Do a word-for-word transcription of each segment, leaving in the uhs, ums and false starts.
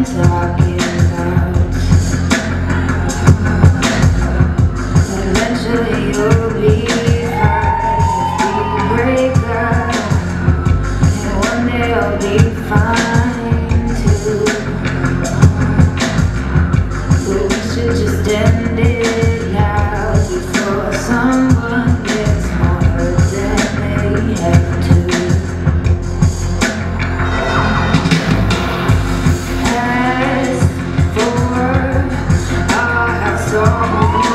talking about. Eventually you'll be fine if we break up, and one day I'll be fine too. But we should just end it now before someone gets more than they have to. As for our house on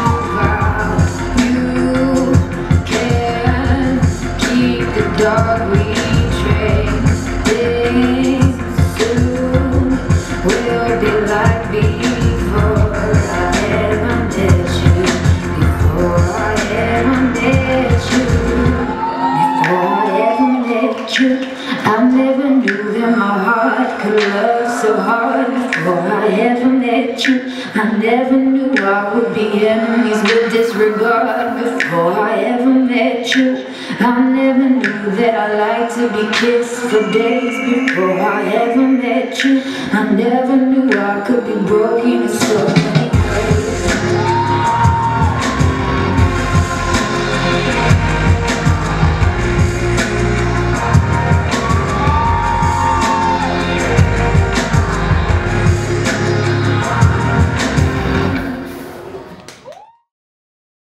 dog we train, things soon will be like before I ever met you, before I ever met you, before I ever met you. I never knew that my heart could love so hard. Before I ever met you, I never knew I would be enemies with disregard. Before I ever met you, I never knew that I liked to be kissed for days. Before I ever met you, I never knew I could be broken so.